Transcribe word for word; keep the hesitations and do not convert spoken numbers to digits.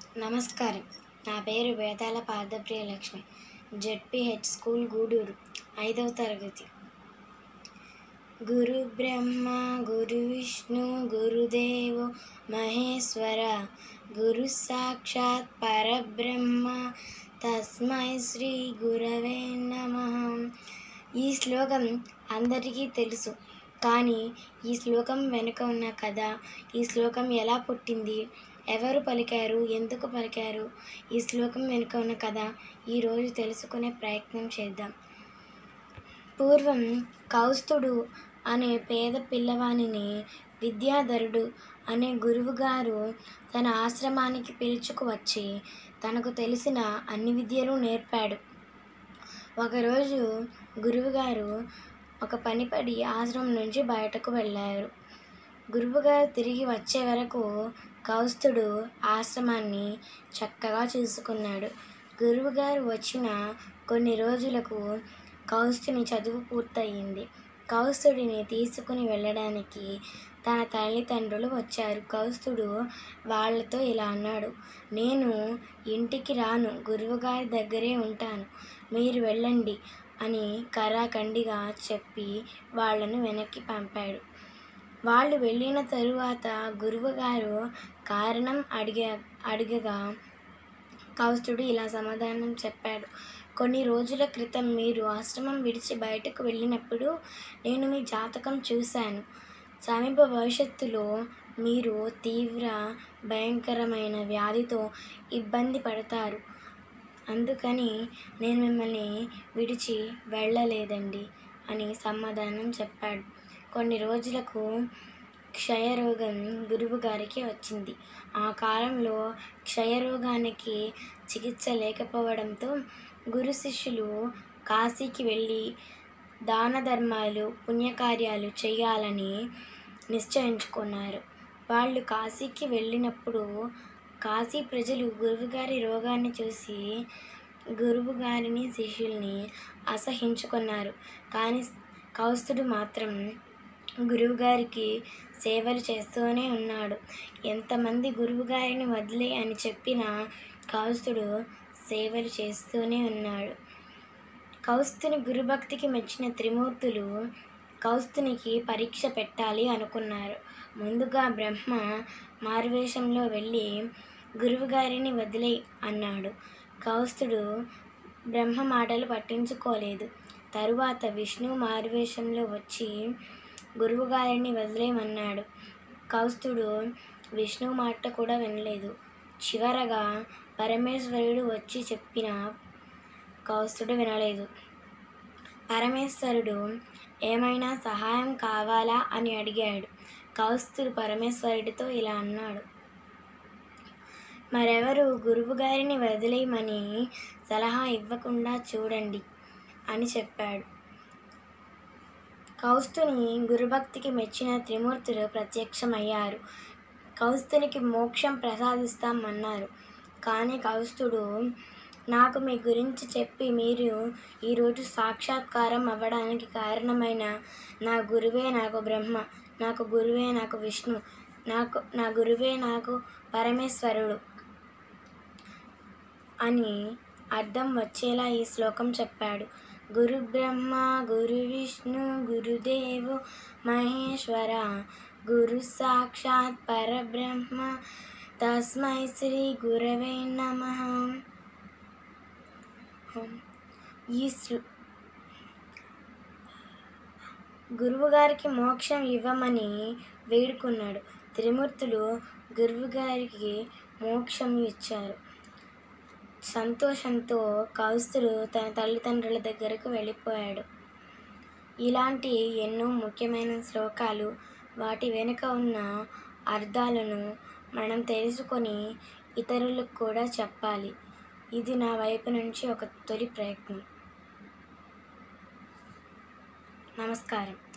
నమస్కారం. నా పేరు వేదాల పార్థప్రియలక్ష్మి. జెడ్పీహెచ్ స్కూల్ గూడూరు, ఐదవ తరగతి. గురు బ్రహ్మ గురు విష్ణు గురుదేవో మహేశ్వర, గురు సాక్షాత్ పరబ్రహ్మ తస్మై శ్రీ గురవే నమః. ఈ శ్లోకం అందరికీ తెలుసు, కానీ ఈ శ్లోకం వెనుక ఉన్న కథ, ఈ శ్లోకం ఎలా పుట్టింది, ఎవరు పలికారు, ఎందుకు పలికారు, ఈ శ్లోకం వెనుక ఉన్న కథ ఈరోజు తెలుసుకునే ప్రయత్నం చేద్దాం. పూర్వం కౌస్తుడు అనే పేద పిల్లవానిని విద్యాధరుడు అనే గురువుగారు తన ఆశ్రమానికి పిలుచుకువచ్చి తనకు తెలిసిన అన్ని విద్యలు నేర్పాడు. ఒకరోజు గురువుగారు ఒక పనిపడి ఆశ్రమం నుంచి బయటకు వెళ్ళారు. గురువుగారు తిరిగి వచ్చే వరకు కౌస్తుడు ఆశ్రమాన్ని చక్కగా చూసుకున్నాడు. గురువుగారు వచ్చిన కొన్ని రోజులకు కౌస్తుని చదువు పూర్తయింది. కౌస్తుడిని తీసుకుని వెళ్ళడానికి తన తల్లిదండ్రులు వచ్చారు. కౌస్తుడు వాళ్ళతో ఇలా అన్నాడు: నేను ఇంటికి రాను, గురువుగారి దగ్గరే ఉంటాను, మీరు వెళ్ళండి అని కరాఖండిగా చెప్పి వాళ్ళను వెనక్కి పంపాడు. వాళ్ళు వెళ్ళిన తరువాత గురువుగారు కారణం అడిగ అడిగగా కౌస్తుడు ఇలా సమాధానం చెప్పాడు: కొన్ని రోజుల క్రితం మీరు ఆశ్రమం విడిచి బయటకు వెళ్ళినప్పుడు నేను మీ జాతకం చూశాను. సమీప భవిష్యత్తులో మీరు తీవ్ర భయంకరమైన వ్యాధితో ఇబ్బంది పడతారు. అందుకని నేను మిమ్మల్ని విడిచి వెళ్ళలేదండి అని సమాధానం చెప్పాడు. కొన్ని రోజులకు క్షయరోగం గురువుగారికి వచ్చింది. ఆ కాలంలో క్షయరోగానికి చికిత్స లేకపోవడంతో గురు శిష్యులు కాశీకి వెళ్ళి దాన ధర్మాలు పుణ్యకార్యాలు చేయాలని నిశ్చయించుకున్నారు. వాళ్ళు కాశీకి వెళ్ళినప్పుడు కాశీ ప్రజలు గురువుగారి రోగాన్ని చూసి గురువుగారిని శిష్యుల్ని అసహించుకున్నారు. కానీ కౌస్తుడు మాత్రం గురువుగారికి సేవలు చేస్తూనే ఉన్నాడు. ఎంతమంది గురువుగారిని వదిలే అని చెప్పినా కౌస్తుడు సేవలు చేస్తూనే ఉన్నాడు. కౌస్తుని గురుభక్తికి మెచ్చిన త్రిమూర్తులు కౌస్తునికి పరీక్ష పెట్టాలి అనుకున్నారు. ముందుగా బ్రహ్మ మారువేషంలో వెళ్ళి గురువుగారిని వదిలే అన్నాడు. కౌస్తుడు బ్రహ్మ మాటలు పట్టించుకోలేదు. తరువాత విష్ణు మారువేషంలో వచ్చి గురువుగారిని వదిలేయమన్నాడు. కౌస్తుడు విష్ణు మాట కూడా వినలేదు. చివరగా పరమేశ్వరుడు వచ్చి చెప్పినా కౌస్తుడు వినలేదు. పరమేశ్వరుడు ఏమైనా సహాయం కావాలా అని అడిగాడు. కౌస్తుడు పరమేశ్వరుడితో ఇలా అన్నాడు: మరెవరు గురువుగారిని వదిలేయమని సలహా ఇవ్వకుండా చూడండి అని చెప్పాడు. కౌస్తుని గురుభక్తికి మెచ్చిన త్రిమూర్తులు ప్రత్యక్షమయ్యారు. కౌస్తునికి మోక్షం ప్రసాదిస్తాం అన్నారు. కానీ కౌస్తుడు, నాకు మీ గురించి చెప్పి మీరు ఈరోజు సాక్షాత్కారం అవ్వడానికి కారణమైన నా గురువే నాకు బ్రహ్మ, నాకు గురువే నాకు విష్ణు, నాకు నా గురువే నాకు పరమేశ్వరుడు అని అర్థం వచ్చేలా ఈ శ్లోకం చెప్పాడు. గురు బ్రహ్మ గురు విష్ణు గురుదేవో మహేశ్వర, గురు సాక్షాత్ పరబ్రహ్మ తస్మై శ్రీ గురవే నమః. ఈ గురువుగారికి మోక్షం ఇవ్వమని వేడుకున్నాడు. త్రిమూర్తులు గురువుగారికి మోక్షం ఇచ్చారు. సంతోషంతో కౌస్తుడు తన తల్లిదండ్రుల దగ్గరకు వెళ్ళిపోయాడు. ఇలాంటి ఎన్నో ముఖ్యమైన శ్లోకాలు, వాటి వెనుక ఉన్న అర్థాలను మనం తెలుసుకొని ఇతరులకు కూడా చెప్పాలి. ఇది నా వైపు నుంచి ఒక తొలి ప్రయత్నం. నమస్కారం.